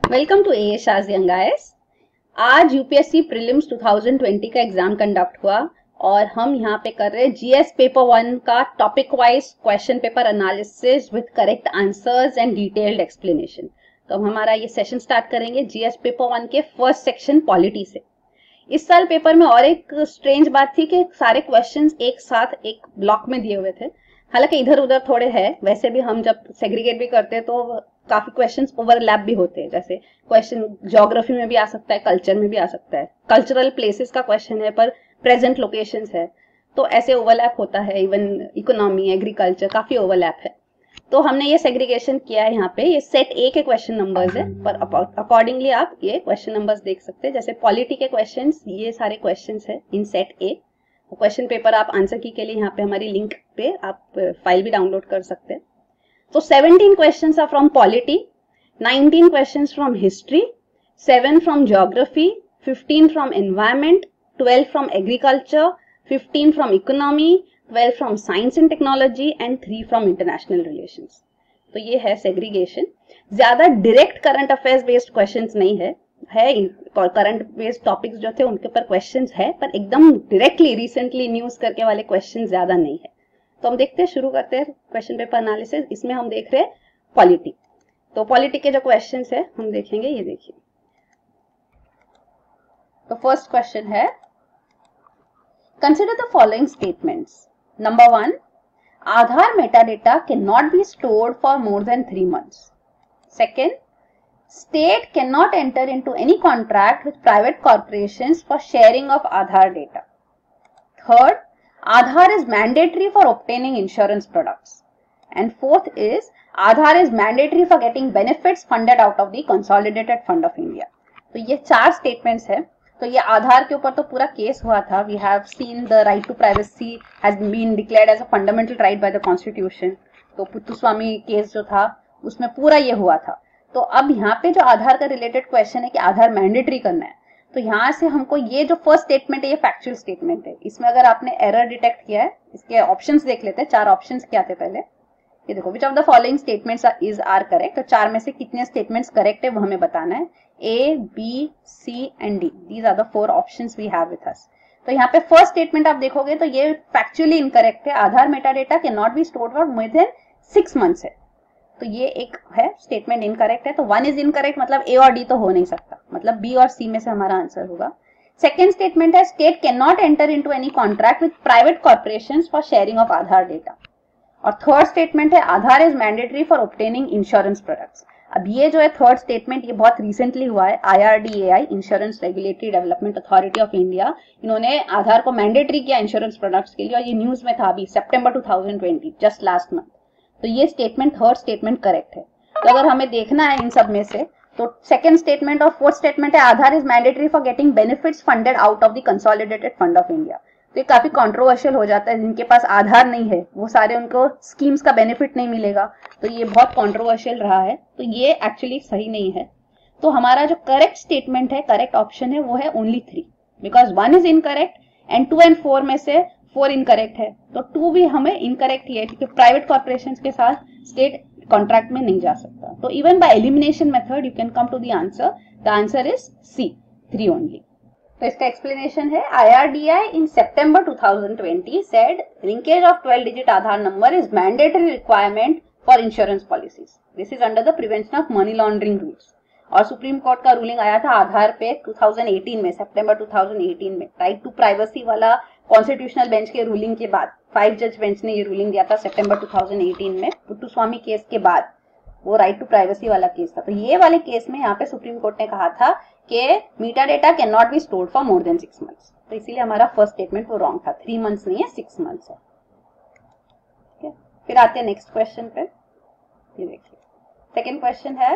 Welcome to ASR young guys. आज UPSC prelims 2020 का exam conduct हुआ और हम यहाँ पे कर रहे हैं जीएस पेपर 1 का topic wise question paper analysis with correct answers and detailed explanation. तो हम हमारा ये सेशन स्टार्ट करेंगे जीएस पेपर 1 के फर्स्ट सेक्शन पॉलिटी से। इस साल पेपर में और एक स्ट्रेंज बात थी कि सारे क्वेश्चंस एक साथ एक ब्लॉक में दिए हुए थे। हालांकि इधर उधर थोड़े हैं, वैसे भी हम जब सेग्रीगेट भी करते हैं तो काफी क्वेश्चंस ओवरलैप भी होते हैं। जैसे क्वेश्चन ज्योग्राफी में भी आ सकता है, कल्चर में भी आ सकता है, कल्चरल प्लेसेस का क्वेश्चन है पर प्रेजेंट लोकेशंस है, तो ऐसे ओवरलैप होता है। इवन इकोनॉमी, एग्रीकल्चर, काफी ओवरलैप है। तो हमने ये सेग्रीगेशन किया है। यहाँ पे ये सेट ए के क्वेश्चन नंबर्स है, पर अकॉर्डिंगली आप ये क्वेश्चन नंबर्स देख सकते हैं। जैसे पॉलिटी के क्वेश्चंस, ये सारे क्वेश्चंस है in set A. Question paper आप आंसर की के लिए यहाँ पे हमारी लिंक पे आप फाइल भी डाउनलोड कर सकते हैं। तो 17 questions are from polity, 19 questions from history, 7 from geography, 15 from environment, 12 from agriculture, 15 from economy, 12 from science and technology and 3 from international relations. तो ये है segregation। ज्यादा direct current affairs based questions नहीं है करंट बेस्ड टॉपिक्स जो थे उनके ऊपर क्वेश्चंस है, पर एकदम डायरेक्टली रिसेंटली न्यूज करके वाले क्वेश्चंस ज्यादा नहीं है। तो हम देखते हैं, शुरू करते हैं क्वेश्चन पेपर एनालिसिस। इसमें हम देख रहे हैं पॉलिटी। तो पॉलिटी के जो क्वेश्चंस है हम देखेंगे, ये देखिए। तो फर्स्ट क्वेश्चन है, consider the following statements. Number 1, Aadhaar metadata can not be stored for more than 3 months। Second, state cannot enter into any contract with private corporations for sharing of Aadhaar data. Third, Aadhaar is mandatory for obtaining insurance products. And fourth is, Aadhaar is mandatory for getting benefits funded out of the Consolidated Fund of India. तो ये 4 statements है। तो ये आधार के ऊपर तो पूरा case हुआ था। We have seen the right to privacy has been declared as a fundamental right by the Constitution. तो पुत्तुस्वामी केस जो था उसमें पूरा ये हुआ था। तो अब यहाँ पे जो आधार का रिलेटेड क्वेश्चन है कि आधार मैंडेटरी करना है, तो यहाँ से हमको ये जो फर्स्ट स्टेटमेंट है ये फैक्चुअल स्टेटमेंट है। इसमें अगर आपने एरर डिटेक्ट किया है, इसके ऑप्शंस देख लेते हैं। 4 ऑप्शंस क्या थे पहले, ये देखो, which of the following statements is are correct. तो 4 में से कितने स्टेटमेंट्स करेक्ट है वो हमें बताना है। A, B, C and D, these are the 4 options we have with us. तो यहाँ पे फर्स्ट स्टेटमेंट आप देखोगे तो ये फैक्चुअली इनकरेक्ट है। Aadhaar metadata can not be stored for more than 6 months है, तो ये एक है स्टेटमेंट इनकरेक्ट है। तो 1 इज इनकरेक्ट, मतलब ए और डी तो हो नहीं सकता, मतलब बी और सी में से हमारा आंसर होगा। सेकेंड स्टेटमेंट है, state can not enter into any contract with private corporations for sharing of Aadhaar data. और थर्ड स्टेटमेंट है, Aadhaar is mandatory for obtaining insurance products. अब ये जो है थर्ड स्टेटमेंट, ये बहुत रिसेंटली हुआ है। IRDAI, insurance regulatory development authority of India, इन्होंने आधार को मैंडेटरी किया इंश्योरेंस प्रोडक्ट्स के लिए, और ये न्यूज में था अभी सितंबर 2020, जस्ट लास्ट मंथ। तो ये स्टेटमेंट, थर्ड स्टेटमेंट करेक्ट है। तो अगर हमें देखना है इन सब में से, तो सेकंड स्टेटमेंट और फोर्थ स्टेटमेंट है, Aadhaar is mandatory for getting benefits funded out of the consolidated fund of India. तो ये काफी कंट्रोवर्शियल हो जाता है। जिनके पास आधार नहीं है वो सारे, उनको स्कीम्स का बेनिफिट नहीं मिलेगा, तो ये बहुत कंट्रोवर्शियल रहा है। तो ये एक्चुअली सही नहीं है। तो हमारा जो करेक्ट स्टेटमेंट है, करेक्ट ऑप्शन है, वो है only 3, because 1 is incorrect and 2 and 4 में से 4 इनकरेक्ट है। तो 2 भी हमें इनकरेक्ट ही है, क्योंकि प्राइवेट कॉर्पोरेशंस के साथ स्टेट कॉन्ट्रैक्ट में नहीं जा सकता। तो even by elimination method you can come to the answer is C, 3 only. तो इसका एक्सप्लेनेशन है, IRDAI in September 2020 said linkage of 12-digit Aadhaar number is mandatory requirement for insurance policies. This is under the prevention of money laundering rules. और supreme court का ruling आया था आधार पे 2018 में, सितंबर 2018 में। राइट टू प्राइवेसी वाला कॉन्स्टिट्यूशनल बेंच के रूलिंग के बाद 5 जज बेंच ने ये रूलिंग दिया था सितंबर 2018 में, पुट्टुस्वामी केस के बाद। वो राइट टू प्राइवेसी वाला केस था। तो ये वाले केस में यहाँ पे सुप्रीम कोर्ट ने कहा था कि metadata can not be stored for more than 6 months। तो इसीलिए हमारा फर्स्ट स्टेटमेंट वो रॉन्ग था। 3 months नहीं है, 6 months है। ठीक है, फिर आते हैं नेक्स्ट क्वेश्चन पे। ये देखिए, सेकेंड क्वेश्चन है,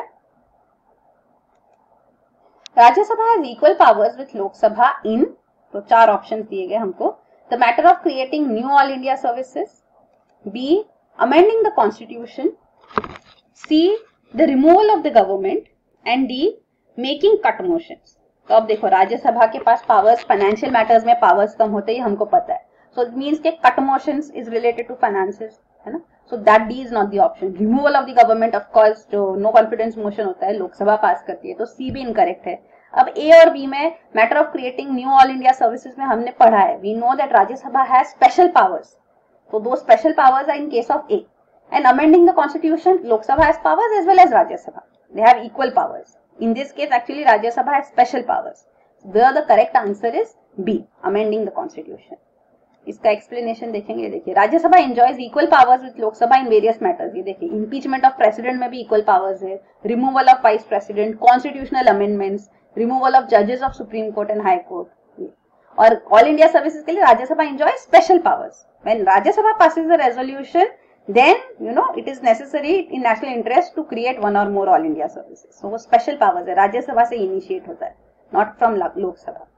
Rajya Sabha has equal powers with Lok Sabha in, तो 4 ऑप्शन दिए गए हमको। The matter of creating new all India services, B amending the constitution, C the removal of the government and D making cut motions. तो अब देखो, राज्यसभा के पास पावर्स, फाइनेंशियल मैटर्स में पावर्स कम होते ही हमको पता है। सो इट मींस के cut motions is related to finances, है ना. So that D is not the option. Removal of the government, of course जो नो कॉन्फिडेंस मोशन होता है लोकसभा पास करती है, तो सी भी इनकरेक्ट है. अब ए और बी में matter of creating new all India services में हमने पढ़ा है, we know that Rajya Sabha has special powers. So those special powers are in case of A. And amending the constitution, Lok Sabha has powers as well as Rajya Sabha. They have equal powers. In this case, actually, Rajya Sabha has special powers. There the correct answer is B, amending the constitution. इसका explanation देखेंगे. देखिए, Rajya Sabha enjoys equal powers with Lok Sabha in various matters. ये देखिए, impeachment of president में भी equal powers है, removal of vice president, constitutional amendments, removal of judges of Supreme Court and High Court. और all India services के लिए Rajya Sabha enjoy special powers. When Rajya Sabha passes the resolution, then it is necessary in national interest to create one or more all India services. So वो special powers है, राज्यसभा से initiate होता है, not from Lok Sabha.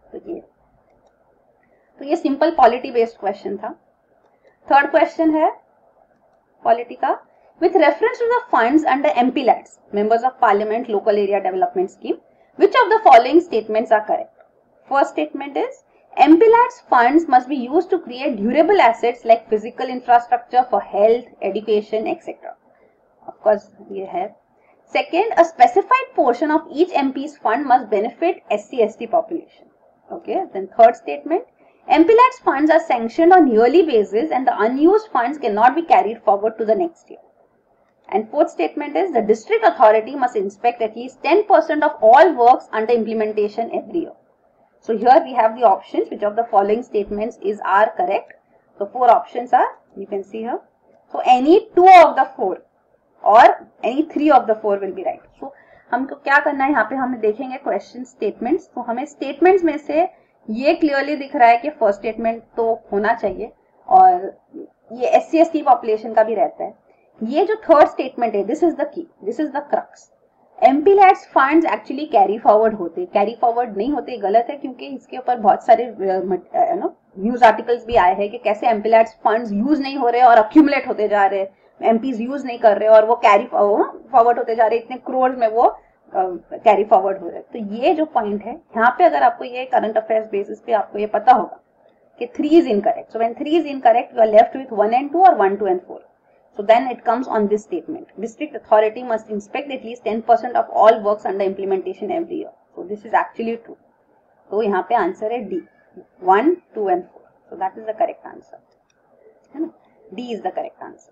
तो ये simple polity based question था. Third question है polity का. With reference to the funds under MPLADS, members of parliament local area development scheme, which of the following statements are correct? First statement is MPLADS funds must be used to create durable assets like physical infrastructure for health, education, etc. Of course, ये है. Second, a specified portion of each MP's fund must benefit SC/ST population. Okay. Then third statement, MPLADS funds are sanctioned on yearly basis and the unused funds cannot be carried forward to the next year. And fourth statement is the district authority must inspect at least 10% of all works under implementation every year. So here we have the options. Which of the following statements are correct? So four options are, you can see here. So any two of the four or any three of the four will be right. So हमको क्या करना है, यहाँ पे हम देखेंगे question statements. तो हमें स्टेटमेंट्स में से ये क्लियरली दिख रहा है कि फर्स्ट स्टेटमेंट तो होना चाहिए और ये SC/ST पॉपुलेशन का भी रहता है. ये जो थर्ड स्टेटमेंट है, this is the key, this is the crux. MPLADS funds actually carry forward होते, कैरी फॉरवर्ड नहीं होते, गलत है, क्योंकि इसके ऊपर बहुत सारे न्यूज आर्टिकल्स भी आए हैं कि कैसे MPLADS फंड्स यूज नहीं हो रहे और अक्यूमुलेट होते जा रहे हैं, MPs यूज नहीं कर रहे और वो कैरी फॉरवर्ड होते जा रहे, इतने करोड़ में वो कैरी फॉरवर्ड हो रहे. तो ये जो पॉइंट है यहाँ पे, अगर आपको ये करंट अफेयर्स बेसिस पे आपको ये पता होगा कि 3 is incorrect. So when 3 is incorrect, you are left with 1 and 2 or 1, 2 and 4. So then it comes on this statement. District authority must inspect at least 10% of all works under implementation every year. So this is actually true. So यहाँ पे answer है D, 1, 2 and 4. So that is the correct answer. है ना? D is the correct answer.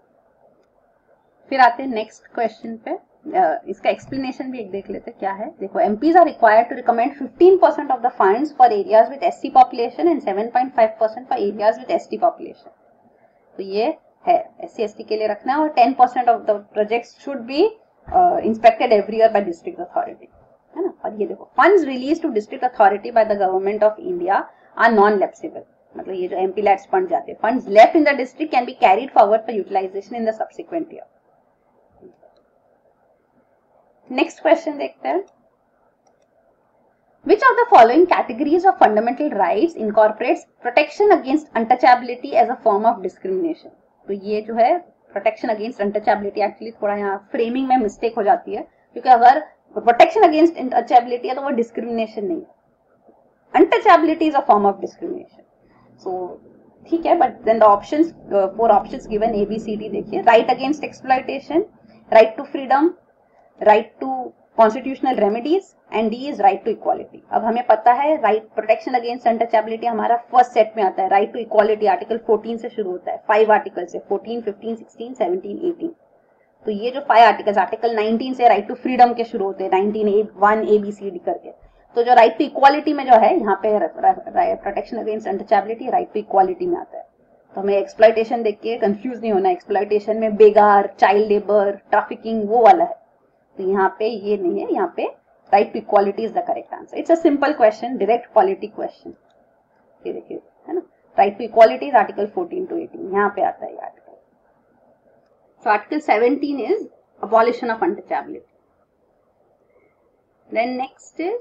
फिर आते हैं next question पे. इसका एक्सप्लेनेशन भी एक देख लेते हैं क्या है. देखो, MPs are required to recommend 15% of the funds for areas with SC population and 7.5% for areas with ST population. तो ये है SC/ST के लिए रखना है और 10% of the projects should be inspected every year by district authority, है ना. और ये देखो, funds release to district authority by the government of India are non lapsable. मतलब ये जो MPLADS फंड जाते हैं, funds left in the district can be carried forward for utilization in the subsequent year. Next question देखते हैं. Which of the following categories of fundamental rights incorporates protection against untouchability as a form of discrimination? तो ये जो है protection against untouchability, actually थोड़ा यहाँ framing में mistake हो जाती है, क्योंकि अगर प्रोटेक्शन अगेंस्ट अनटचेबिलिटी है तो वो डिस्क्रिमिनेशन नहीं है. Untouchability is a form of discrimination. So ठीक है, but then the options, 4 options given ABCD देखिए. Right against exploitation, right to freedom, right to constitutional remedies and D is right to equality. अब हमें पता है right protection against untouchability हमारा first set में आता है. राइट टू इक्वालिटी आर्टिकल 14 से शुरू होता है, 5 आर्टिकल से, 14, 15, 16, 17, 18. तो ये जो 5 आर्टिकल्स, आर्टिकल 19 से राइट टू फ्रीडम के शुरू होते हैं, 19(1) ABCD करके. तो जो राइट टू इक्वालिटी में जो है यहाँ पे protection against untouchability right to equality में आता है. तो हमें एक्सप्लॉयटेशन देख के कंफ्यूज नहीं होना. एक्सप्लॉयटेशन में बेगार, चाइल्ड लेबर, ट्रैफिकिंग वो वाला है. तो यहाँ पे ये नहीं है, यहाँ पे right to equality is the correct answer. It's a simple question, direct polity question. ये देखिए, है ना. Right to equality is article 14 to 18, यहाँ पे आता है ये article. So article 17 is abolition of untouchability. Then next is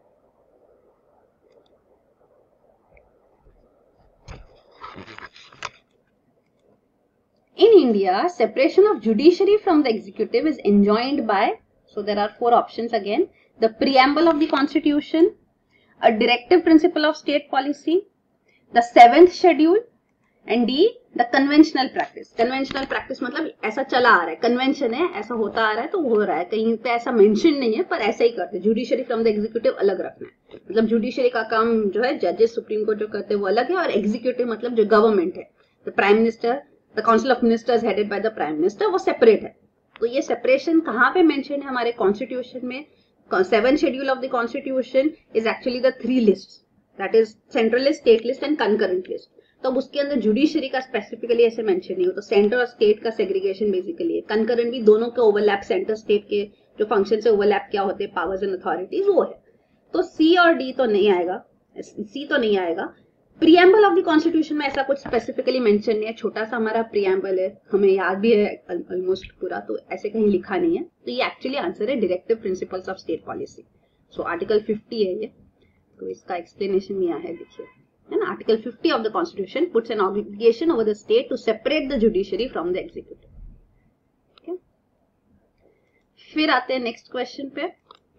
in India, separation of judiciary from the executive is enjoined by, so there are 4 options again, the preamble of the constitution, a directive principle of state policy, the 7th schedule, and D the conventional practice. Conventional practice मतलब ऐसा चला आ रहा है, convention है, ऐसा होता आ रहा है तो हो रहा है, कहीं पे ऐसा मेंशन नहीं है पर ऐसा ही करते हैं। जुडिशरी फ्रॉम द एग्जीक्यूटिव अलग रखना है, मतलब जुडिशरी का काम जो है जजेस सुप्रीम कोर्ट जो करते हैं वो अलग है, और एग्जीक्यूटिव मतलब जो गवर्नमेंट है, the prime minister, the council of ministers headed by the prime minister, वो सेपरेट है। तो ये सेपरेशन कहाँ पे मेंशन है हमारे कॉन्स्टिट्यूशन में? 7th schedule of the constitution is actually the 3 list, that is central list, state list and concurrent list. तो अब उसके अंदर जुडिशरी का स्पेसिफिकली ऐसे मेंशन नहीं हो, तो सेंटर और स्टेट का सेग्रीगेशन बेसिकली है। कंकरेंट भी दोनों के ओवरलैप, सेंटर स्टेट के जो फंक्शन से ओवरलैप क्या होते हैं, पावर्स एंड अथॉरिटीज, वो है। तो सी और डी तो नहीं आएगा, सी तो नहीं आएगा। प्रीएम्बल ऑफ द कॉन्स्टिट्यूशन में ऐसा कुछ स्पेसिफिकली मेंशन नहीं है, छोटा सा हमारा प्रीएम्बल है, हमें याद भी है ऑलमोस्ट पूरा, तो ऐसे कहीं लिखा नहीं है। तो ये एक्चुअली आंसर है directive principles of state policy. So article 50 है ये, तो इसका एक्सप्लेनेशन यहाँ है, देखिए है ना। Article 50 of the constitution puts an obligation over the state to separate the judiciary from the executive. फिर आते हैं नेक्स्ट क्वेश्चन पे।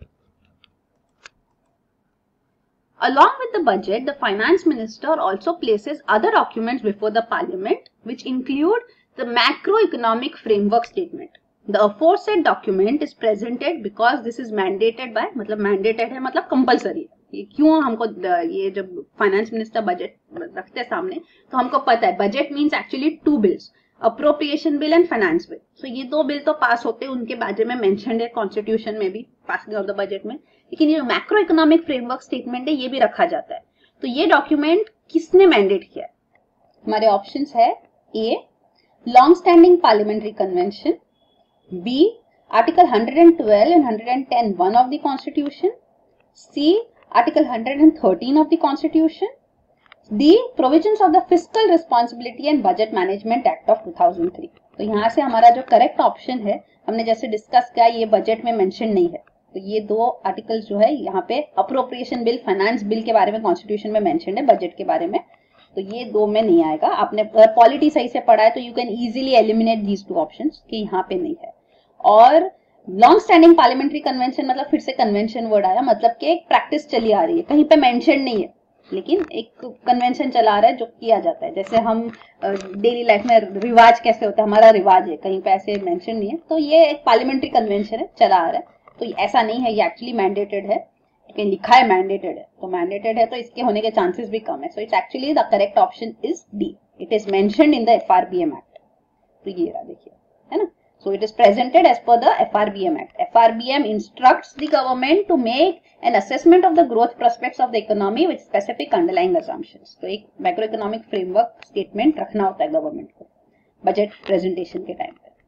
Along with the budget, the finance minister also places other documents before the parliament, which include the macroeconomic framework statement. The aforesaid document is presented because this is mandated by, मतलब mandated है मतलब compulsory है। ये क्यों हमको, ये जब finance minister budget रखते हैं सामने तो हमको पता है budget means actually 2 bills, appropriation bill and finance bill. So ये 2 बिल तो पास होते हैं, उनके बारे में मेंशन्ड है कॉन्स्टिट्यूशन में भी, पासिंग ऑफ द बजट में, लेकिन ये मैक्रो इकोनॉमिक फ्रेमवर्क स्टेटमेंट है ये भी रखा जाता है। तो ये डॉक्यूमेंट किसने मैंडेट किया है? हमारे ऑप्शंस है A long standing parliamentary convention, B article 112 and 110 1 of the constitution, C article 113 of the constitution, D provisions of the fiscal responsibility and budget management act of 2003। तो यहाँ से हमारा जो करेक्ट ऑप्शन है, हमने जैसे डिस्कस किया, ये बजट में मेंशन नहीं है, तो ये 2 आर्टिकल्स जो है यहाँ पे अप्रोप्रिएशन बिल, फाइनेंस बिल के बारे में कॉन्स्टिट्यूशन में मेंशन है, बजट के बारे में, तो ये 2 में नहीं आएगा। आपने पॉलिटी सही से पढ़ा है तो you can easily eliminate these 2 options कि यहाँ पे नहीं है। और लॉन्ग स्टैंडिंग पार्लियामेंट्री कन्वेंशन मतलब फिर से कन्वेंशन वर्ड आया, मतलब कि एक प्रैक्टिस चली आ रही है, कहीं पे मेंशन नहीं है लेकिन एक कन्वेंशन चला आ रहा है जो किया जाता है। जैसे हम डेली लाइफ में रिवाज कैसे होता है, हमारा रिवाज है, कहीं पे ऐसे मेंशन नहीं है, तो ये एक पार्लियामेंट्री कन्वेंशन है, चला आ रहा है। तो ऐसा नहीं है, ये एक्चुअली मैंडेटेड है, क्योंकि लिखा है मैंडेटेड है, तो मैंडेटेड है तो इसके होने के चांसेस भी कम है। So it's actually the correct option is D, it is mentioned in the FRBM act. तो ये रहा, देखिए है ना। So it is presented as per the FRBM Act. FRBM instructs the government to make an assessment of the growth prospects of the economy with specific underlying assumptions. तो एक macroeconomic framework statement रखना होता है government को budget presentation के time पे।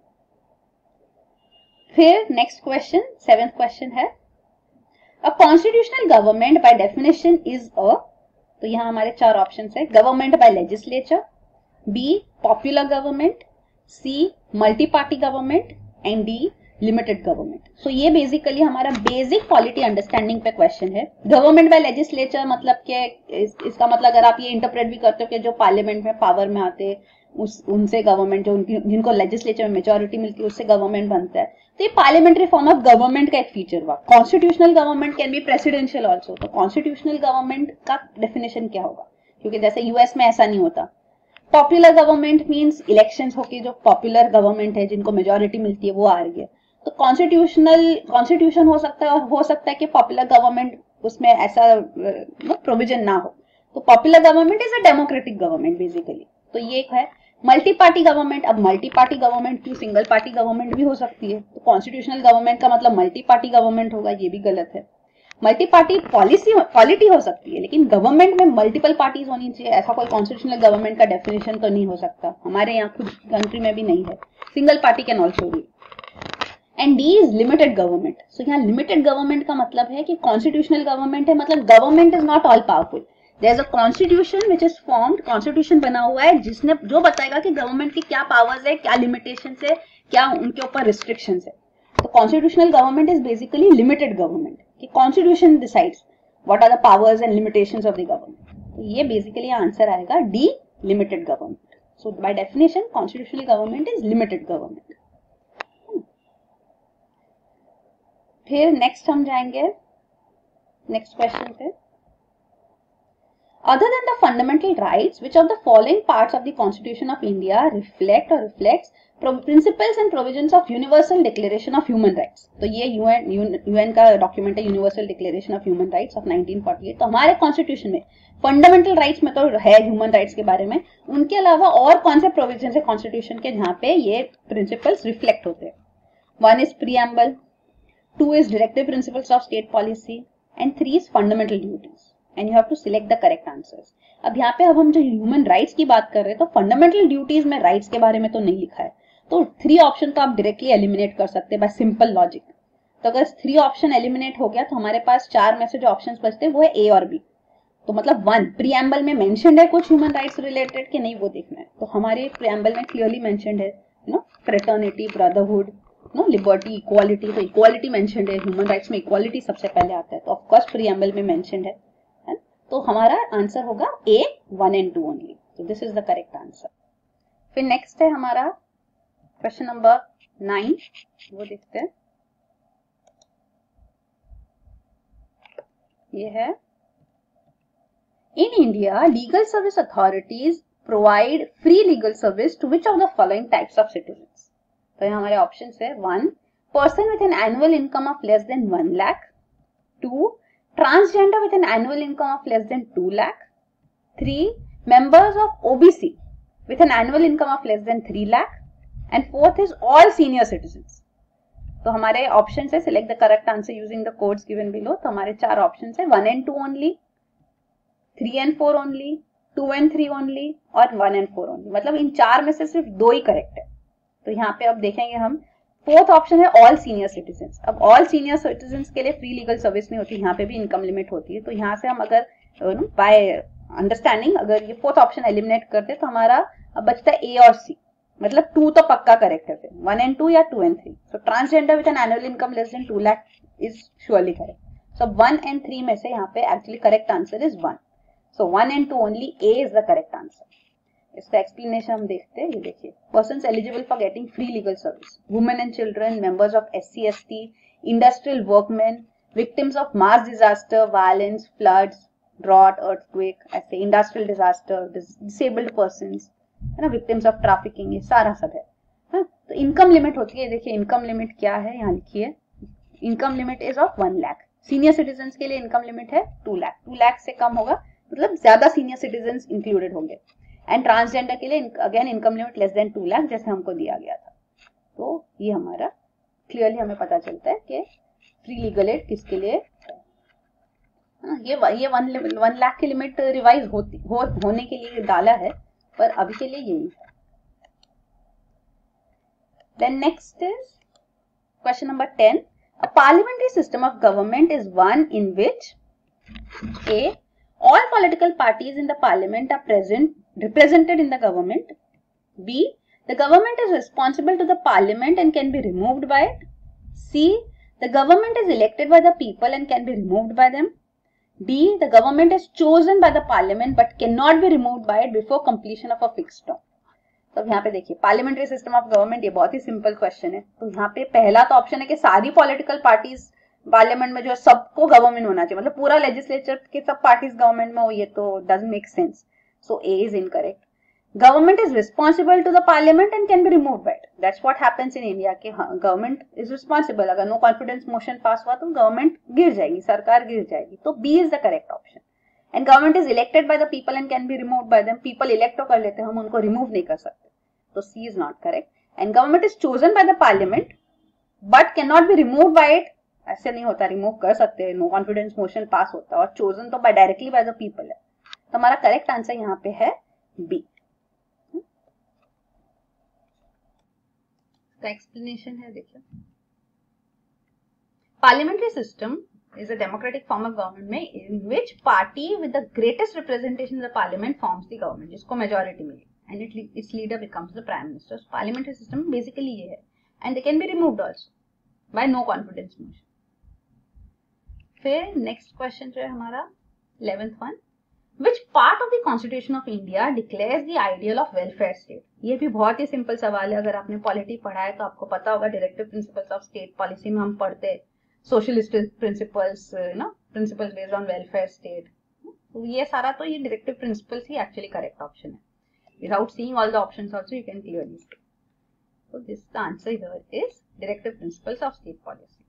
फिर next question, 7th question है, a constitutional government by definition is a, तो यहाँ हमारे 4 ऑप्शन है, government by legislature, B popular government, C multi party government and D limited government. So ये बेसिकली हमारा बेसिक पॉलिटी अंडरस्टैंडिंग पे question है। Government by legislature मतलब के इसका मतलब अगर आप ये इंटरप्रेट भी करते हो कि जो पार्लियामेंट में पावर में आते उनसे गवर्नमेंट, जो जिनको लेजिस्लेचर में मेजोरिटी मिलती है उससे गवर्नमेंट बनता है, तो ये पार्लियामेंट्री फॉर्म ऑफ गवर्नमेंट का एक फीचर हुआ। Constitutional government can be presidential also, तो कॉन्स्टिट्यूशनल गवर्नमेंट का डेफिनेशन क्या होगा, क्योंकि जैसे यूएस में ऐसा नहीं होता। पॉपुलर गवर्नमेंट मींस इलेक्शंस होके जो पॉपुलर गवर्नमेंट है जिनको मेजोरिटी मिलती है वो आ रही है, तो कॉन्स्टिट्यूशन हो सकता है, और हो सकता है कि पॉपुलर गवर्नमेंट उसमें ऐसा प्रोविजन ना हो। तो popular government is a democratic government basically. तो ये एक है मल्टी पार्टी गवर्नमेंट। अब मल्टी पार्टी गवर्नमेंट की सिंगल पार्टी गवर्नमेंट भी हो सकती है, तो कॉन्स्टिट्यूशनल गवर्नमेंट का मतलब मल्टी पार्टी गवर्नमेंट होगा, ये भी गलत है। मल्टी पार्टी पॉलिटी हो सकती है, लेकिन गवर्नमेंट में मल्टीपल पार्टीज होनी चाहिए, ऐसा कोई कॉन्स्टिट्यूशनल गवर्नमेंट का डेफिनेशन तो नहीं हो सकता, हमारे यहाँ खुद कंट्री में भी नहीं है। Single party can also be. And D is limited government. So यहाँ लिमिटेड गवर्नमेंट का मतलब है कि कॉन्स्टिट्यूशनल गवर्नमेंट है, मतलब government is not all powerful, there is a constitution which is formed, constitution बना हुआ है जिसने जो बताएगा कि गवर्नमेंट की क्या पावर्स है, क्या लिमिटेशंस है, क्या उनके ऊपर रिस्ट्रिक्शंस है। तो constitutional government is basically limited government, कि constitution decides what are the powers and limitations of the government. तो ये बेसिकली आंसर आएगा D, limited government. So by definition constitutional government is limited government. फिर next हम जाएंगे next question पे। Other than the fundamental rights, which of the following parts of the Constitution of India reflect or reflects principles and provisions of Universal Declaration of Human Rights? तो ये UN का document है, universal declaration of human rights of 1948. तो हमारे constitution में fundamental rights में तो है ह्यूमन राइट्स के बारे में, उनके अलावा और कौन से प्रोविजन है कॉन्स्टिट्यूशन के जहाँ पे ये प्रिंसिपल्स रिफ्लेक्ट होते हैं? 1 is preamble, 2 is directive principles of state policy, and 3 is fundamental duties. And you have to select the correct answers. अब यहाँ पे हम जो ह्यूमन राइट्स की बात कर रहे हैं तो फंडामेंटल ड्यूटीज में राइट्स के बारे में तो नहीं लिखा है, तो 3 ऑप्शन तो आप डायरेक्टली एलिमिनेट कर सकते हैं बाय सिंपल लॉजिक. तो अगर 3 ऑप्शन एलिमिनेट हो गया तो हमारे पास 4 में से जो ऑप्शंस बचते हैं वो है ए और बी. तो मतलब 1 प्रीएम्बल में मेंशन्ड है कुछ ह्यूमन राइट्स रिलेटेड कि नहीं वो देखना है. तो हमारे प्रीएम्बल में क्लियरली मेंशन्ड है फ्रेटर्निटी, ब्रदरहुड, लिबर्टी, इक्वालिटी. तो इक्वालिटी मेंशन्ड है, ह्यूमन राइट्स में इक्वालिटी सबसे पहले आता है, तो ऑफकोर्स प्रीएम्बल में मेंशन्ड है. तो हमारा आंसर होगा ए, 1 and 2 ओनली. तो this is the correct answer. फिर नेक्स्ट है हमारा क्वेश्चन नंबर 9, वो देखते हैं. ये है, in India legal service authorities provide free legal service to which of the following types of citizens? तो हमारे ऑप्शन है 1 person with an annual income of less than 1 lakh, 2 transgender with an annual income of less than 2 lakh, 3 members of OBC with an annual income of less than 3 lakh, and 4th is all senior citizens. तो हमारे option है select the correct answer using the codes given below. तो हमारे 4 option है 1 and 2 only, 3 and 4 only, 2 and 3 only और 1 and 4 only. मतलब इन 4 में से सिर्फ 2 ही करेक्ट है. तो यहाँ पे अब देखेंगे हम, 4th ऑप्शन है ऑल सीनियर सिटीजन्स. अब ऑल सीनियर सिटीजन्स के लिए फ्री लीगल सर्विस नहीं होती, यहाँ पे भी इनकम लिमिट होती है. तो यहाँ से हम अगर बाय अंडरस्टैंडिंग अगर ये 4th ऑप्शन एलिमिनेट करते तो हमारा अब बचता है ए और सी. मतलब 2 तो पक्का करेक्ट है, फिर 1 and 2 या 2 and 3. So transgender with an annual income less than 2 lakh is surely correct. So 1 and 3 में से यहाँ पे actually correct answer is 1. So 1 and 2 only, A is the correct answer. इसका एक्सप्लेनेशन हम देखते हैं. ये देखिए, persons eligible for getting free legal service: women and children, members of SC ST, industrial workman, victims of mass disaster, violence, floods, drought, earthquake, ऐसे industrial disaster, disabled persons, है ना, victims of trafficking, ये सारा सब है. तो income limit होती है, देखिए इनकम लिमिट क्या है, यहाँ लिखिए, income limit is of 1 lakh. Senior citizen के लिए इनकम लिमिट है 2 lakh. 2 lakh से कम होगा मतलब ज्यादा सीनियर सिटीजन इंक्लूडेड होंगे. एंड ट्रांसजेंडर के लिए again income limit less than 2 lakh जैसे हमको दिया गया था. तो ये हमारा क्लियरली हमें पता चलता है कि फ्री लीगल एड किसके लिए है. ये 1 lakh की लिमिट रिवाइज होने के लिए डाला है, पर अभी के लिए यही है. Then next is question number 10. A parliamentary system of government is one in which a all political parties in the parliament are represented in the government. B, the government is responsible to the parliament and can be removed by it. C, the government is elected by the people and can be removed by them. D, the government is chosen by the parliament but cannot be removed by it before completion of a fixed term. तो यहाँ पे देखिए, parliamentary system of government, ये बहुत ही simple question है. तो यहाँ पे पहला तो ऑप्शन है कि सारी पॉलिटिकल पार्टीज पार्लियामेंट में जो सबको गवर्नमेंट होना चाहिए, मतलब पूरा लेजिस्लेचर के सब पार्टीज गवर्नमेंट में हो, ये तो doesn't make sense. So A is incorrect. Government is responsible to the parliament and can be removed by it. That's what happens in India के गवर्नमेंट इज रिस्पॉन्सिबल. अगर नो कॉन्फिडेंस मोशन पास हुआ तो government गिर जाएगी, सरकार गिर जाएगी. तो B is the correct option. And government is elected by the people and can be removed by them. People elect तो कर लेते हैं, हम उनको रिमूव नहीं कर सकते. तो C is not correct. And government is chosen by the parliament but can not be removed by it. ऐसे नहीं होता, रिमूव कर सकते हैं, नो कॉन्फिडेंस मोशन पास होता है. और चोजन तो by directly by the people है. तो हमारा करेक्ट आंसर यहाँ पे है बी. का एक्सप्लेनेशन है, देखिए. Parliamentary system is a democratic form of government में in which party with the greatest representation in the parliament forms the government, जिसको majority मिली, and its leader becomes the prime minister. So parliamentary system basically ये है, and they can be removed also by no confidence motion. फिर next question जो है हमारा 11th one, which part of the constitution of India declares the ideal of welfare state? ये भी बहुत ही simple सवाल है. अगर आपने पॉलिटी पढ़ा है तो आपको पता होगा, directive principles of state policy में हम पढ़ते हैं socialist principles, principles based on welfare state. तो ये सारा तो ये डायरेक्टिव प्रिंसिपल्स ही एक्चुअली करेक्ट ऑप्शन है. Without seeing all the options also you can clearly see. So this the answer here is directive principles of state policy.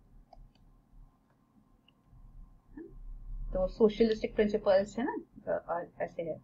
तो socialistic principles है ना, ऐसे है.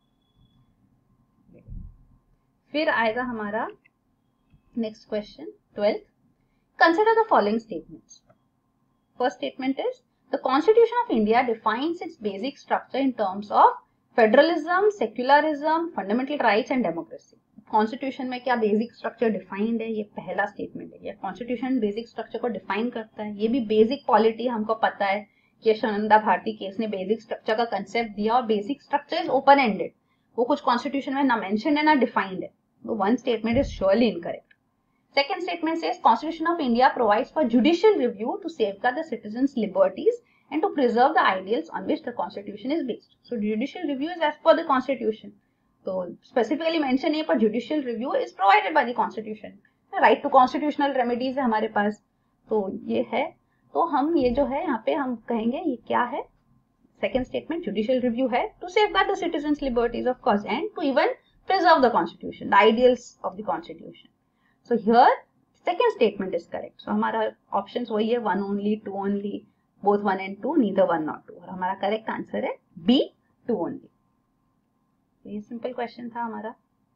फिर आएगा हमारा next question 12th. Consider the following statements. First statement is the Constitution of India defines its basic structure in terms of federalism, secularism, fundamental rights and democracy. Constitution में क्या बेसिक स्ट्रक्चर डिफाइंड है, ये पहला statement है. ये constitution basic structure को define करता है. ये भी बेसिक पॉलिटी हमको पता है कि शनंदा भारती केस ने बेसिक स्ट्रक्चर का कंसेप्ट दिया और basic structure is open ended. वो कुछ कॉन्स्टिट्यूशन में ना मेंशन है ना डिफाइंड है. तो one statement is surely incorrect. Second statement says constitution of India provides for judicial review to safeguard the citizens liberties and to preserve the ideals on which the constitution is based. So judicial review is as per the constitution. तो specifically mention है पर judicial review is provided by the constitution. Right to constitutional remedies है हमारे पास. तो ये है. तो हम ये जो है यहाँ पे हम कहेंगे ये क्या है. सेकंड स्टेटमेंट जुडिशियल रिव्यू है to safeguard the citizens liberties of course and to even preserve the constitution, the ideals of the constitution. So here second statement is correct. सो हमारा ऑप्शंस वही है 1 only, 2 only, both 1 and 2, neither 1 nor 2. और हमारा correct answer है B 2 only. ये simple question था हमारा.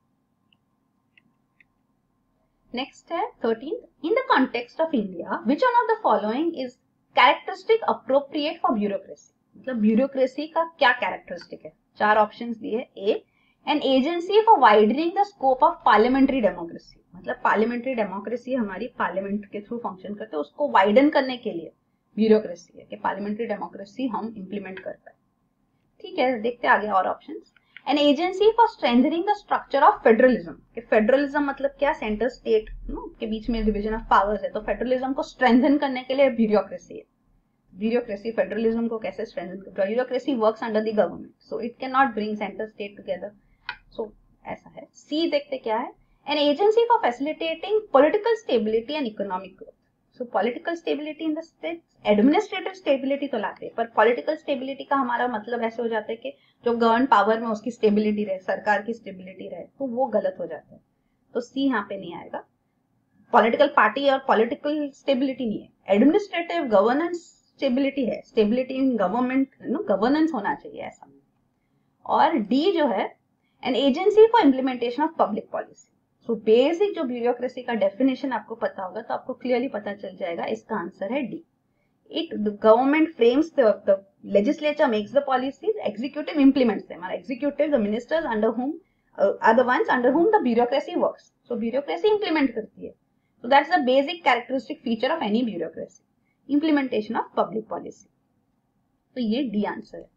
नेक्स्ट है 13th. In the context of India which one of the following is characteristic appropriate for bureaucracy. मतलब ब्यूरोक्रेसी का क्या कैरेक्टरिस्टिक है. 4 ऑप्शंस दिए. A an agency for widening the scope of parliamentary democracy. मतलब parliamentary democracy हमारी parliament के through function करते हैं, उसको वाइडन करने के लिए ब्यूरोक्रेसी है कि पार्लियामेंट्री डेमोक्रेसी हम इंप्लीमेंट कर पाए. ठीक है, देखते आगे और options. An agency for strengthening the structure of federalism. Federalism मतलब क्या, सेंटर स्टेट के बीच में डिवीजन ऑफ पावर्स है. तो फेडरलिज्म को स्ट्रेंथन करने के लिए ब्यूरोक्रेसी है. ब्यूरोक्रेसी फेडरलिज्म को कैसे स्ट्रेंथन करता है. Bureaucracy works under the government, so it can not bring centre state together. So ऐसा है. सी देखते क्या है. An agency for facilitating political stability and economic growth. So political stability in the state, administrative stability तो लाते हैं, पर political stability का हमारा मतलब ऐसे हो जाता है कि जो गवर्न पावर में उसकी स्टेबिलिटी रहे, सरकार की स्टेबिलिटी रहे, तो वो गलत हो जाता है. तो सी यहाँ पे नहीं आएगा. पॉलिटिकल पार्टी और पॉलिटिकल स्टेबिलिटी नहीं है. एडमिनिस्ट्रेटिव गवर्नेंस स्टेबिलिटी है. स्टेबिलिटी इन गवर्नमेंट, गवर्नेंस होना चाहिए ऐसा. और डी जो है an agency for implementation of public policy. So basic जो ब्यूरोक्रेसी का डेफिनेशन आपको पता होगा तो आपको क्लियरली पता चल जाएगा. इसका आंसर है D. The government frames the legislature makes the policies, executive implements them. Our executive, the ministers under whom are the ones under whom the bureaucracy works. So bureaucracy implement करती है. So that's the basic characteristic feature of any bureaucracy. Implementation of public policy. तो ये D answer है.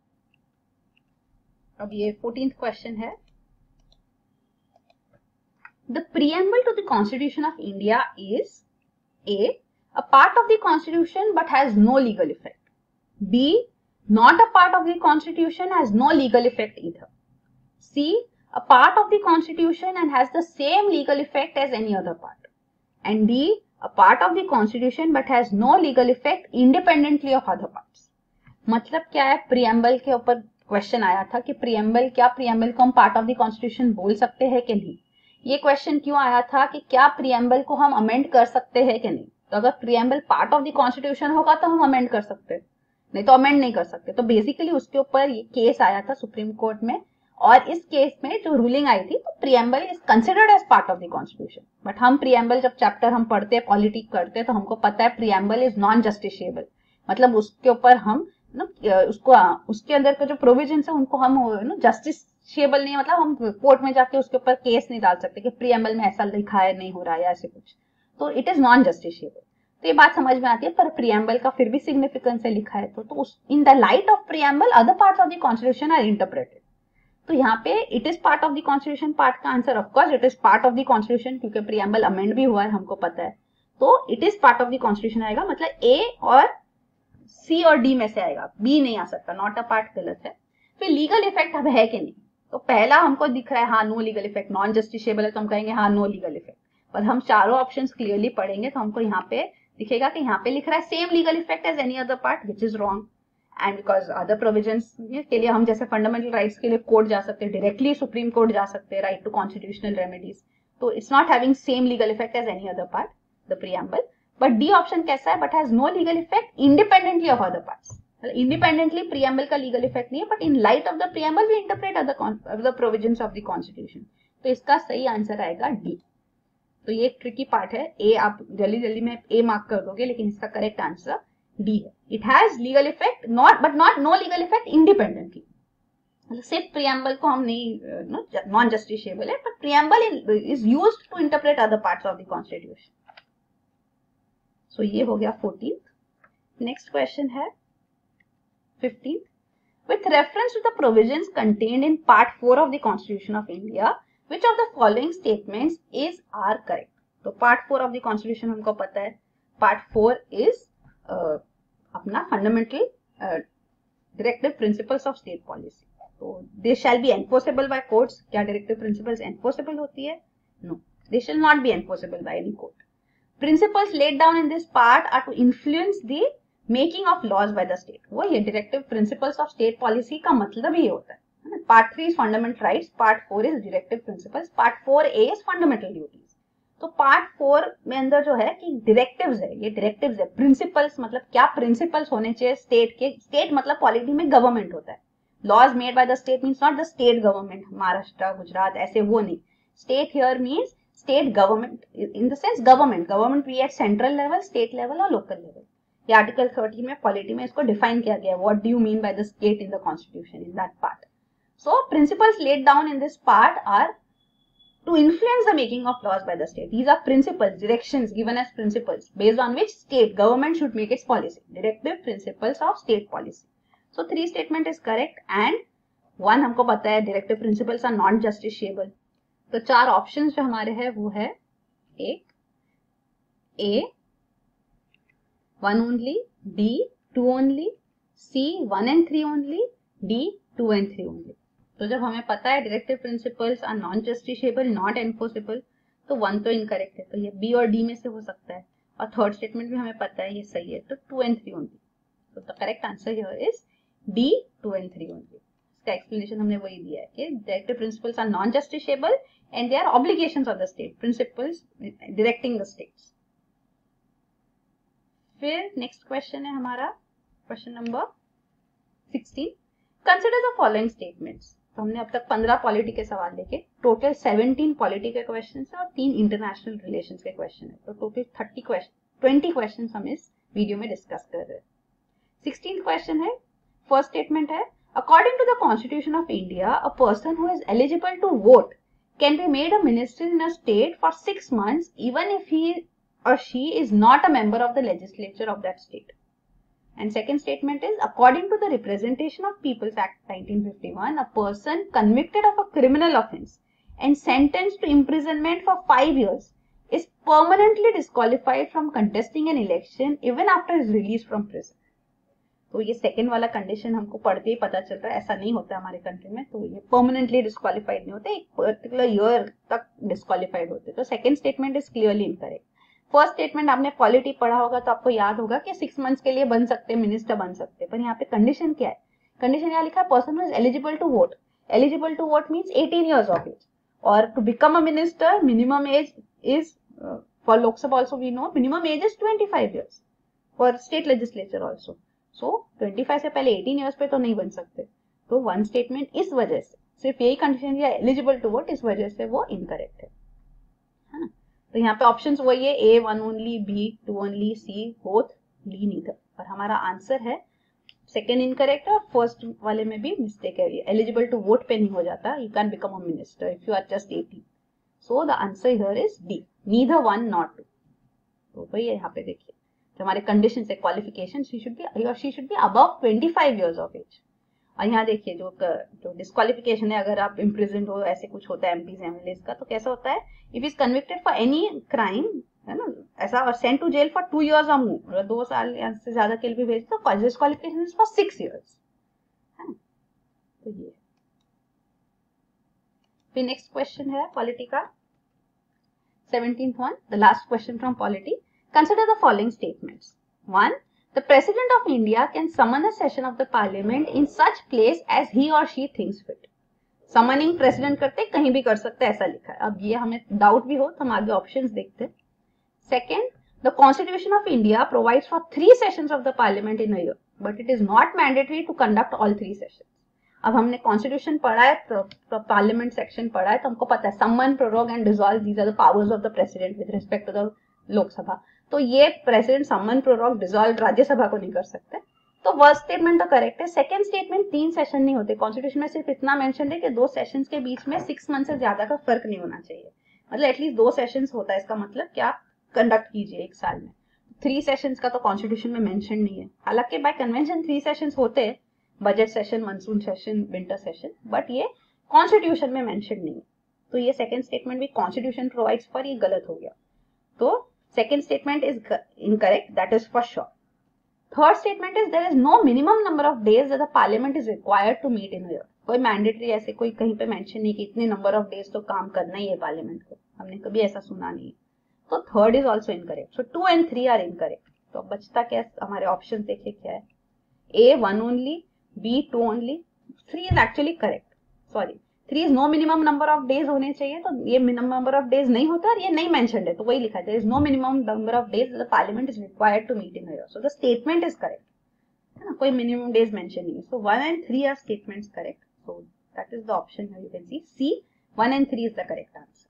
अब ये 14th question है. The preamble to the Constitution of India is a part of the Constitution but has no legal effect. B, not a part of the Constitution, has no legal effect either. C, a part of the Constitution and has the same legal effect as any other part. And D, a part of the Constitution but has no legal effect independently of other parts. मतलब क्या है, preamble के ऊपर question आया था कि preamble को हम पार्ट ऑफ द कॉन्स्टिट्यूशन बोल सकते हैं कि नहीं. ये क्वेश्चन क्यों आया था कि क्या प्रियम्बल को हम अमेंड कर सकते हैं कि नहीं. तो अगर preamble part of the constitution होगा तो हम अमेंड कर सकते हैं, नहीं तो अमेंड नहीं कर सकते. तो बेसिकली उसके ऊपर ये केस आया था सुप्रीम कोर्ट में, और इस केस में जो रूलिंग आई थी तो preamble is considered as part of the constitution. But हम प्रियम्बल जब चैप्टर हम पढ़ते हैं पॉलिटिक्स करते हैं तो हमको पता है प्रियम्बल इज नॉन जस्टिशिएबल. मतलब उसके ऊपर हम उसको उसके अंदर का जो प्रोविजन है उनको हम जस्टिशिएबल नहीं, मतलब हम कोर्ट में जाके उसके ऊपर केस नहीं डाल सकते कि प्रियम्बल में ऐसा लिखा है नहीं हो रहा है ऐसे कुछ. तो इट इज नॉन जस्टिशिएबल. तो ये बात समझ में आती है. पर प्रियम्बल का फिर भी सिग्निफिकेंस है लिखा है तो in the light of preamble other parts of the constitution are interpreted. तो यहाँ पे it is part of the constitution part का answer of course it is part of the constitution, क्योंकि प्रियम्बल अमेंड भी हुआ है हमको पता है. तो it is part of the constitution आएगा. मतलब ए और सी और डी में से आएगा, बी नहीं आ सकता. नॉट अ पार्ट गलत है. फिर लीगल इफेक्ट अब है कि नहीं. तो पहला हमको दिख रहा है हाँ no legal effect, non justiciable है तो हम कहेंगे हाँ नो लीगल इफेक्ट. पर हम चारों ऑप्शंस क्लियरली पढ़ेंगे तो हमको यहाँ पे दिखेगा कि यहाँ पे लिख रहा है same legal effect as any other part, which is wrong. And because other provisions के लिए हम जैसे फंडामेंटल राइट्स के लिए कोर्ट जा सकते हैं, डायरेक्टली सुप्रीम कोर्ट जा सकते हैं, राइट टू कॉन्स्टिट्यूशनल रेमेडीज, तो it's not having same legal effect as any other part, the preamble. But D option कैसा है, but has no legal effect independently of other parts. Independently preamble का legal effect नहीं है, but in light of the preamble we interpret other provisions of the constitution. तो इसका सही answer आएगा D. तो ये एक ट्रिकी पार्ट है, ए आप जल्दी जल्दी में ए मार्क कर दोगे, लेकिन इसका करेक्ट आंसर डी है. It has legal effect but not no legal effect independently. सिर्फ प्रीएम्बल को हम नहीं नॉन जस्टिशिएबल है, but preamble is used to interpret other parts of the constitution. So ये हो गया 14th. नेक्स्ट क्वेश्चन है 15th. With reference to the provisions contained in Part 4 of the Constitution of India, which of the following statements are correct? तो Part 4 of the Constitution हमको पता है. Part 4 is अपना fundamental directive principles of state policy. तो they shall be enforceable by courts. क्या directive principles enforceable होती है? No, they shall not be enforceable by any court. Principles laid down in this part are to influence the making of laws by the state. वो ये directive principles of state policy का मतलब ये होता है. Part 3 is fundamental rights, part 4 is directive principles, part 4A is fundamental duties. तो part 4 में अंदर जो है कि डायरेक्टिव्स है, ये डायरेक्टिव्स है. प्रिंसिपल्स मतलब क्या प्रिंसिपल्स होने चाहिए स्टेट के. स्टेट मतलब पॉलिटी में गवर्नमेंट होता है. Laws made by the state means not the state government, Maharashtra Gujarat ऐसे वो नहीं. State here means state government in the sense government भी at central level, state level और लोकल लेवल. ये आर्टिकल 13 में पॉलिटी में इसको डिफाइन किया गया है. What do you mean by the state in the constitution in that part. So principles laid down in this part are to influence the making of laws by the state. These are principles, directions given as principles based on which state government should make its policy. Directive principles of state policy. So 3 statement is correct and 1 हमको पता है directive principles are non justiciable. तो 4 options जो हमारे हैं वो है एक ए 1 only, B 2 only, C 1 and 3 only, D 2 and 3 only. तो जब हमें पता है directive principles are non justiciable, not enforceable, तो 1 तो इनकरेक्ट है. तो ये B और D में से हो सकता है. और थर्ड स्टेटमेंट भी हमें पता है ये सही है, तो 2 and 3 only. तो the correct answer here is D 2 and 3 only. इसका एक्सप्लेनेशन हमने वही दिया है कि directive principles are non justiciable and they are obligations of the state, principles directing the states. फिर नेक्स्ट क्वेश्चन है हमारा question number 16. Consider the following statements. तो हमने अब तक 15 पॉलिटी के सवाल देखे. टोटल 17 पॉलिटी के क्वेश्चन है और 3 इंटरनेशनल रिलेशंस के क्वेश्चन है. तो टोटल 20 क्वेश्चन हम इस वीडियो में डिस्कस कर रहे हैं. 16th क्वेश्चन है, फर्स्ट स्टेटमेंट है, according to the constitution of India a person who is eligible to vote can be made a minister in a state for 6 months even if he or she is not a member of the legislature of that state. And second statement is, according to the Representation of Peoples Act 1951, a person convicted of a criminal offence and sentenced to imprisonment for 5 years is permanently disqualified from contesting an election even after his release from prison. तो ये second वाला condition हमको पढ़ते ही पता चल रहा है, ऐसा नहीं होता हमारे कंट्री में. तो ये परमानेंटली डिस्क्वालिफाइड नहीं होते, एक पर्टिकुलर ईयर तक डिस्क्वालिफाइड होते. तो second statement is clearly incorrect. First statement आपने पॉलिटी पढ़ा होगा तो आपको याद होगा कि 6 months के लिए बन सकते, मिनिस्टर बन सकते. पर यहाँ पे कंडीशन क्या है, कंडीशन यहाँ लिखा है person is eligible to vote. Eligible to vote means 18 years of age. और to become a minister minimum age is for Lok Sabha also we know minimum age is 25 years. For state legislature also. So 25 से पहले 18 years पे तो नहीं बन सकते. तो 1 statement इस वजह से, सिर्फ यही कंडीशन या एलिजिबल टू वोट, इस वजह से वो इनकरेक्ट है. तो यहाँ पे ऑप्शंस वही है, A 1 only, B 2 only, C both, D neither. और हमारा आंसर है सेकेंड इनकरेक्ट और फर्स्ट वाले में भी मिस्टेक है. एलिजिबल टू वोट पे नहीं हो जाता, you can become a minister if you are just 18. So the answer here is D, neither 1 nor 2. तो वही यहाँ पे देखिए जो हमारे कंडीशन है, qualification, she should be above 25 years of age. और यहाँ देखिए जो डिस्क्वालिफिकेशन है, अगर आप इम्प्रिजन हो, ऐसे कुछ होता है एमपीज एमएलएस का, तो कैसा होता है, if is convicted for any crime, है ना, ऐसा, और sent to jail for 2 years और मोर, मतलब 2 साल या से ज्यादा के लिए भी भेज, तो डिस्क्वालिफिकेशन इज फॉर 6 years, है ना. तो ये फिर नेक्स्ट क्वेश्चन है पॉलिटी का 17th one, the last question from polity. Consider the following statements. 1. The president of India can summon a session of the parliament in such place as he or she thinks fit. Summoning president करते कहीं भी कर सकते हैं, ऐसा लिखा है। अब ये हमें डाउट भी हो तो हम आगे ऑप्शंस देखते हैं। Second, the constitution of India provides for 3 sessions of the parliament in a year, but it is not mandatory to conduct all 3 sessions. अब हमने कॉन्स्टिट्यूशन पढ़ा है, पार्लियामेंट सेक्शन पढ़ा है, तो हमको पता है summon, prorogue and dissolve, these are the powers of the president with respect to the Lok Sabha. तो ये president summon, prorogue, dissolve Rajya Sabha को नहीं कर सकते। तो फर्स्ट स्टेटमेंट तो करेक्ट है। सेकंड स्टेटमेंट 3 सेशन नहीं होते, कॉन्स्टिट्यूशन में सिर्फ इतना मेंशन है कि 2 सेशंस के बीच में 6 मंथ से ज्यादा का फर्क नहीं होना चाहिए, मतलब एटलीस्ट 2 सेशंस होता है, इसका मतलब क्या कंडक्ट कीजिए एक साल में। 3 सेशंस का तो कॉन्स्टिट्यूशन में मेंशन नहीं है, हालांकि बाय कन्वेंशन 3 सेशंस होते हैं, budget session, monsoon session, winter session, but ये कॉन्स्टिट्यूशन में मेंशन नहीं है। तो ये सेकंड स्टेटमेंट भी कॉन्स्टिट्यूशन प्रोवाइड्स फॉर, ये गलत हो गया। तो second statement is incorrect, that is for sure. Third statement is there is no minimum number of days that the parliament is required to meet in a year. कोई mandatory ऐसे कोई कहीं पे मेंशन नहीं कि इतने नंबर ऑफ डेज तो काम करना ही है पार्लियामेंट को, हमने कभी ऐसा सुना नहीं। तो third is also incorrect. So 2 and 3 are incorrect. तो अब बचता क्या, हमारे ऑप्शन देखिए क्या है। A 1 only, B 2 only, 3 is actually correct. Sorry, 3 is no minimum number of days होने चाहिए, तो ये मिनिमम नंबर ऑफ डेज नहीं होता और ये नहीं मेंशन्ड है, तो वही लिखा है, there is no minimum number of days the parliament is required to meet in a year. So the statement is correct, है ना, कोई मिनिमम डेज मेंशन नहीं है। So 1 and 3 are statements correct. So that is the option you can see, C 1 and 3 is the correct answer.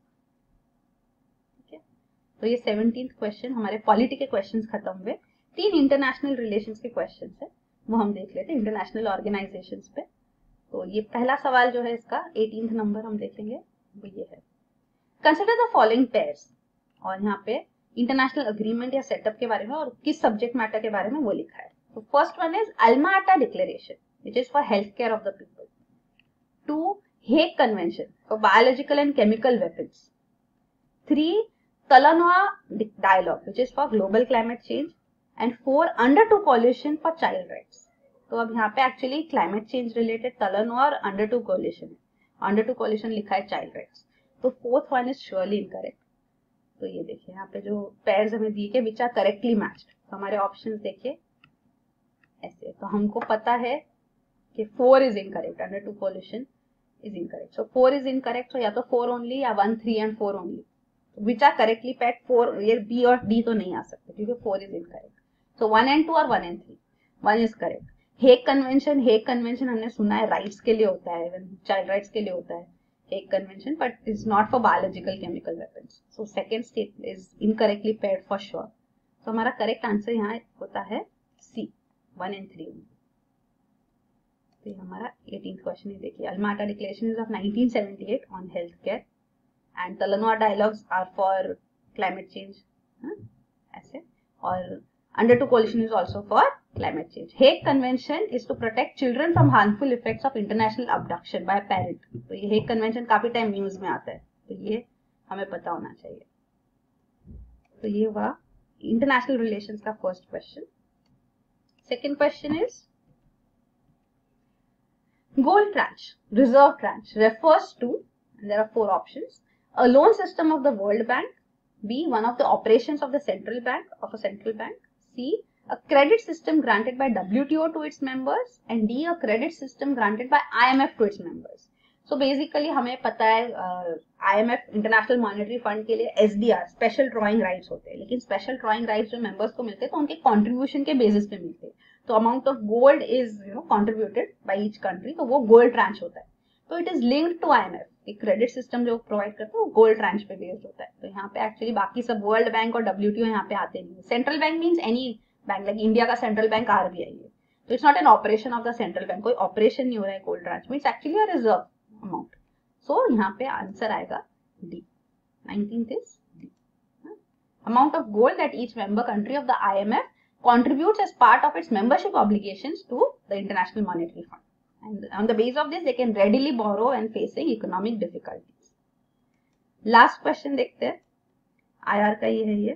ठीक है, तो ये 17th question, हमारे पॉलिटी के क्वेश्चंस खत्म हुए। 3 इंटरनेशनल रिलेशंस के क्वेश्चंस है, वो हम देख लेते हैं इंटरनेशनल ऑर्गेनाइजेशंस पे। तो ये पहला सवाल जो है इसका 18th नंबर हम देखेंगे, वो ये है, कंसिडर द फॉलोइंग पेयर्स। और यहाँ पे इंटरनेशनल अग्रीमेंट या सेटअप के बारे में और किस सब्जेक्ट मैटर के बारे में वो लिखा है। तो first one is Alma Ata declaration which is for health care of the people. 2 Hague convention for biological and chemical weapons. 3 Talanoa dialogue which is for global climate change. And 4 under 2 coalition for child rights. तो अब यहाँ पे actually climate change related Talanoa और under 2 coalition है, under 2 coalition लिखा है child rights. तो fourth one is surely incorrect. तो ये देखिए यहाँ पे जो पेयर्स हमें दिए गए विच आर करेक्टली मैच्ड, तो हमारे ऑप्शंस देखिए ऐसे। तो हमको पता है कि 4 is incorrect, under 2 coalition is incorrect. So 4 is incorrect, तो या तो 4 ओनली या 1, 3 and 4 only, which are correctly packed. 4, ये बी और डी तो नहीं आ सकते क्योंकि 4 इज इनकरेक्ट। सो 1 and 2 और 1 and 3, 1 is correct. Hague convention हमने सुना है राइट्स के लिए होता है, चाइल्ड राइट्स के लिए होता है Hague convention, but is not for biological chemical weapons. So second state is incorrectly paired for sure. तो हमारा करेक्ट आंसर यहाँ होता है सी, 1 and 3। तो ये हमारा 18th क्वेश्चन है। देखिए Alma Ata declaration is of 1978 on health care and Talanoa dialogues are for climate change, ऐसे। और under 2 coalition is also for climate change. Hague Convention is to protect children from harmful effects of international abduction by a parent. तो ये Hague Convention काफी time news में आता है, तो ये हमें पता होना चाहिए। तो ये हुआ इंटरनेशनल रिलेशंस का first question. Second question is gold tranche, reserve tranche refers to, and there are 4 options, a loan system of the World Bank, B, one of the operations of the central bank, C, a credit system granted by WTO to its members, and D, a credit system granted by IMF to its members. So basically हमें पता है IMF international monetary fund के लिए SDR special drawing rights होते हैं, लेकिन special drawing rights जो members को मिलते हैं तो उनके कंट्रीब्यूशन के बेसिस पे मिलते हैं। तो amount of gold is contributed by each country, तो वो गोल्ड ट्रांच होता है। तो it is linked to IMF, एक क्रेडिट सिस्टम जो प्रोवाइड करते हैं वो गोल्ड ट्रांच पे बेस्ड होता है। तो यहाँ पे एक्चुअली बाकी सब वर्ल्ड बैंक और WTO यहाँ पे आते नहीं है। Central bank means any bank, like India का सेंट्रल बैंक RBI है, तो it's not an operation of the central bank, कोई ऑपरेशन नहीं हो रहा है गोल्ड ट्रांच में, it's actually a reserve amount. So यहाँ पे आंसर आएगा D, 19th is D. Amount of gold that each member country of the IMF contributes as part of its membership obligations to the International Monetary Fund, and on the basis of this they can readily borrow and facing economic difficulties. Last question देखते हैं, IR का ये है ये।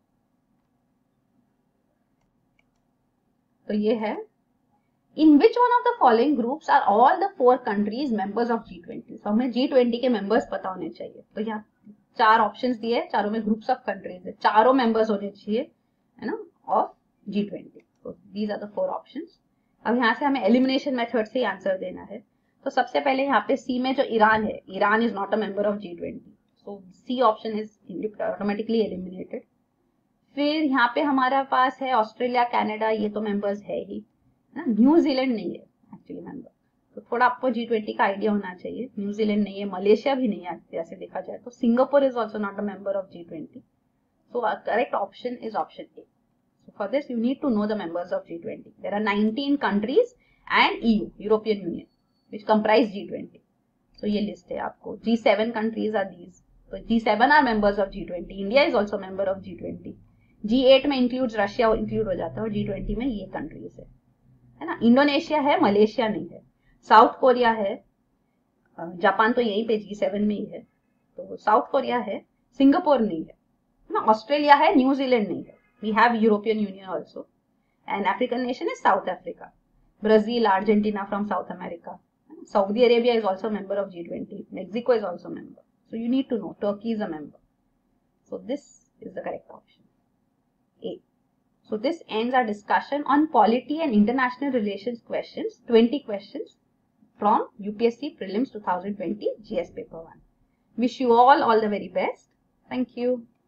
तो ये है, in which one of the following groups are all the 4 countries members of G20? तो हमें G20 के members पता होने चाहिए। तो यहाँ 4 ऑप्शंस दिए, चारों में ग्रुप्स ऑफ कंट्रीज है, चारों मेंबर्स होने चाहिए, है ना, of G20। So these are the 4 options. अब यहाँ से हमें एलिमिनेशन मेथड से आंसर देना है. तो सबसे पहले यहाँ पे सी में जो ईरान है, Iran is not a member of G20, so C option is automatically eliminated. फिर यहाँ पे हमारा पास है ऑस्ट्रेलिया, कनाडा, ये तो मेंबर्स है ही ना. न्यूजीलैंड नहीं है एक्चुअली मेंबर, तो थोड़ा आपको G20 का आइडिया होना चाहिए. न्यूजीलैंड नहीं है, मलेशिया भी नहीं है जैसे देखा जाए तो. Singapore is also not a member of G20, so our correct option is option A. So for this you need to know the members of G20. There are 19 countries and EU, European Union, which comprise G20. So ये list है आपको. G7 countries are these. So G7 are members of G20. India is also member of G20. G8 में includes Russia include हो जाता है, और G20 में ये countries है ना. इंडोनेशिया है, मलेशिया नहीं है. साउथ कोरिया है, जापान तो यहीं पे G7 में ही है, तो साउथ कोरिया है. सिंगापुर नहीं है ना. ऑस्ट्रेलिया है, न्यूजीलैंड नहीं है. We have European Union also, and African nation is South Africa. Brazil, Argentina from South America. Saudi Arabia is also a member of G20. Mexico is also a member. So you need to know Turkey is a member. So this is the correct option, A. So this ends our discussion on polity and international relations questions, 20 questions from UPSC Prelims 2020 GS paper 1. Wish you all the very best. Thank you.